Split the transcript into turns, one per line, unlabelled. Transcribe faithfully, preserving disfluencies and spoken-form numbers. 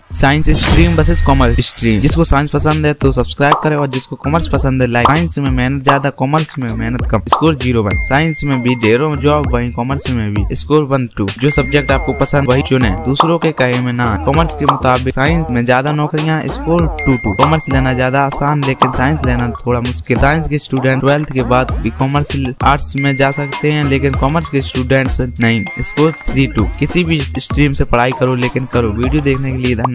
Science stream versus commerce stream. जिसको science पसंद है तो सब्सक्राइब करें और जिसको कॉमर्स पसंद है लाइक। साइंस में मेहनत ज्यादा, कॉमर्स में मेहनत कम। Score zero one. साइंस में भी ढेरों जॉब, वहीं कॉमर्स में भी स्कोर वन टू। जो सब्जेक्ट आपको पसंद वही चुने, दूसरों के कहे में ना। कॉमर्स के मुताबिक साइंस में ज्यादा नौकरियां, स्कोर टू टू। कॉमर्स लेना ज्यादा आसान लेकिन साइंस लेना थोड़ा मुश्किल। साइंस के स्टूडेंट ट्वेल्थ के बाद भी कॉमर्स आर्ट्स में जा सकते हैं लेकिन कॉमर्स के स्टूडेंट्स नहीं। Score three two. किसी भी स्ट्रीम से पढ़ाई करो लेकिन करो। वीडियो देखने के लिए धन्यवाद।